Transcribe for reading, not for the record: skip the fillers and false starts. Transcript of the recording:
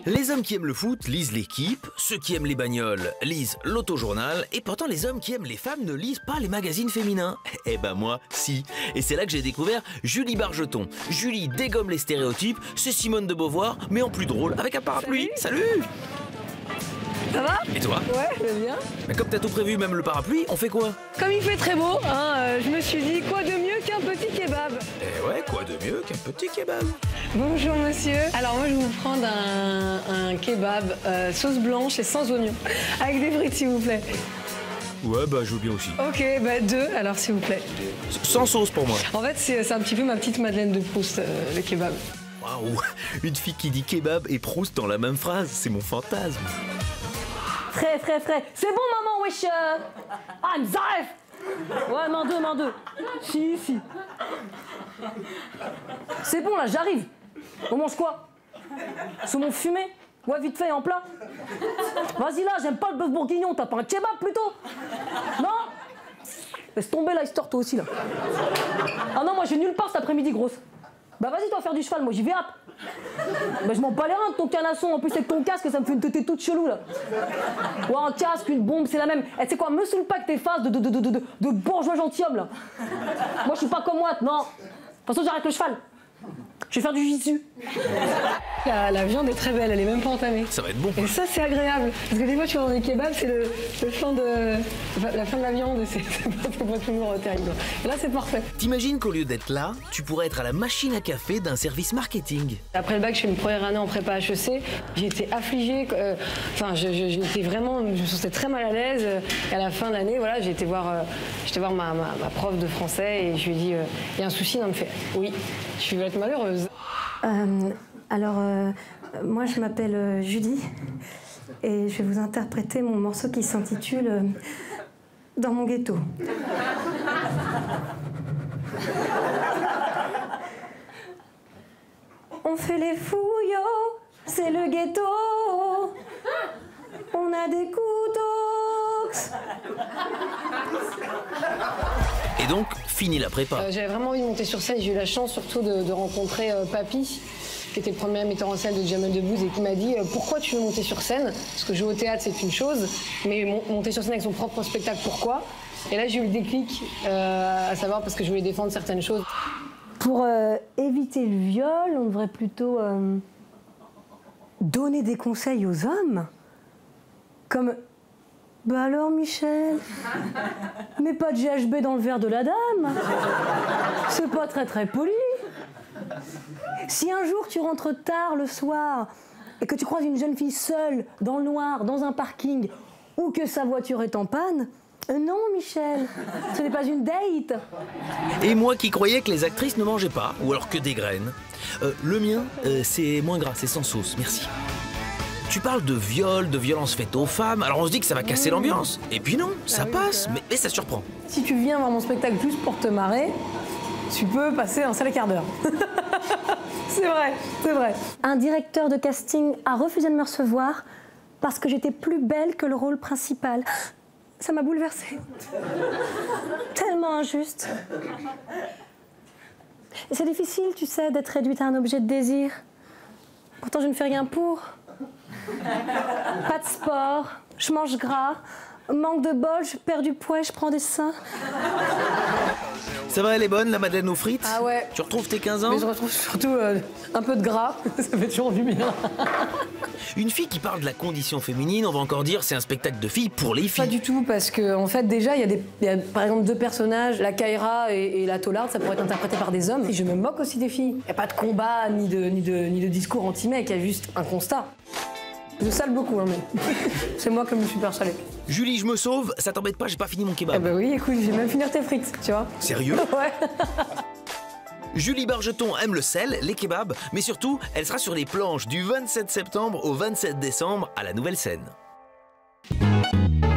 Les hommes qui aiment le foot lisent l'équipe, ceux qui aiment les bagnoles lisent l'autojournal, et pourtant les hommes qui aiment les femmes ne lisent pas les magazines féminins. Eh ben moi, si. Et c'est là que j'ai découvert Julie Bargeton. Julie dégomme les stéréotypes, c'est Simone de Beauvoir, mais en plus drôle, avec un parapluie. Salut. Ça va? Et toi? Ouais, je vais bien. Mais comme t'as tout prévu, même le parapluie, on fait quoi? Comme il fait très beau, je me suis dit, quoi de mieux qu'un petit kebab? Eh ouais, quoi de mieux qu'un petit kebab? Bonjour monsieur. Alors moi je vais vous prendre un kebab sauce blanche et sans oignon, avec des frites s'il vous plaît. Ouais, bah je veux bien aussi. Ok, bah 2 alors s'il vous plaît. Sans sauce pour moi. En fait c'est un petit peu ma petite Madeleine de Proust, le kebab. Waouh, une fille qui dit kebab et Proust dans la même phrase, c'est mon fantasme. Frais. C'est bon, maman, wesh. Ah, Mzaref. Ouais, main deux. Si. C'est bon, là, j'arrive. On mange quoi? Saumon fumé? Ouais, vite fait, en plat. Vas-y, là, j'aime pas le bœuf bourguignon. T'as pas un kebab, plutôt? Non? Laisse tomber, là, histoire, toi aussi, là. Ah non, moi, je vais nulle part cet après-midi, grosse. Bah vas-y, toi, faire du cheval, moi, j'y vais hop. Bah je m'en bats les reins de ton canasson, en plus avec ton casque, ça me fait une tête toute chelou là. Ouais, un casque, une bombe, c'est la même. Eh, tu sais quoi, me saoule pas avec tes faces de bourgeois gentilhomme là. Moi je suis pas comme moi, non. De toute façon, j'arrête le cheval. Je vais faire du jiu-jitsu. La viande est très belle, elle est même pas entamée. Ça va être bon. Et ça c'est agréable. Parce que des fois tu vas dans des kebabs, c'est la fin de la viande, c'est pas toujours terrible. Et là c'est parfait. T'imagines qu'au lieu d'être là, tu pourrais être à la machine à café d'un service marketing. Après le bac, je fais une première année en prépa HEC. J'ai été affligée. J'étais vraiment, je me sentais très mal à l'aise. Et à la fin de l'année, voilà, j'étais voir ma prof de français et je lui ai dit, il y a un souci, non, elle me fait, oui, je vais être malheureuse. Moi je m'appelle Julie et je vais vous interpréter mon morceau qui s'intitule Dans mon ghetto. On fait les fouillots, c'est le ghetto. On a des couteaux. Et donc, fini la prépa. J'avais vraiment envie de monter sur scène. J'ai eu la chance surtout de rencontrer Papy, qui était le premier metteur en scène de Jamel Debbouze et qui m'a dit pourquoi tu veux monter sur scène? Parce que jouer au théâtre c'est une chose, mais monter sur scène avec son propre spectacle, pourquoi? Et là j'ai eu le déclic, à savoir parce que je voulais défendre certaines choses. Pour éviter le viol, on devrait plutôt donner des conseils aux hommes. Comme, bah alors Michel, mets pas de GHB dans le verre de la dame. C'est pas très poli. Si un jour tu rentres tard le soir et que tu croises une jeune fille seule, dans le noir, dans un parking, ou que sa voiture est en panne, non Michel, ce n'est pas une date. Et moi qui croyais que les actrices ne mangeaient pas, ou alors que des graines. Le mien, c'est moins gras, c'est sans sauce, merci. Tu parles de viol, de violence faite aux femmes, alors on se dit que ça va casser l'ambiance. Et puis non, ça passe, mais ça surprend. Si tu viens voir mon spectacle juste pour te marrer, tu peux passer un sale quart d'heure. C'est vrai. Un directeur de casting a refusé de me recevoir parce que j'étais plus belle que le rôle principal. Ça m'a bouleversée. Tellement injuste. Et c'est difficile, tu sais, d'être réduite à un objet de désir. Pourtant, je ne fais rien pour. Pas de sport, je mange gras, manque de bol, je perds du poids et je prends des seins. Ça va, elle est bonne, la madeleine aux frites? Ah ouais. Tu retrouves tes 15 ans? Mais je retrouve surtout un peu de gras, ça fait toujours du bien. Une fille qui parle de la condition féminine, on va encore dire c'est un spectacle de filles pour les filles. Pas du tout, parce que en fait déjà il y a par exemple 2 personnages, la Kaira et la Tolarde, ça pourrait être interprété par des hommes. Et je me moque aussi des filles. Il n'y a pas de combat ni de discours anti-mec, il y a juste un constat. Je sale beaucoup, hein, mais c'est moi qui me suis super salée. Julie, je me sauve, ça t'embête pas, j'ai pas fini mon kebab. Eh ben oui, écoute, je vais même finir tes frites, tu vois. Sérieux? Ouais. Julie Bargeton aime le sel, les kebabs, mais surtout, elle sera sur les planches du 27 septembre au 27 décembre à la Nouvelle Scène.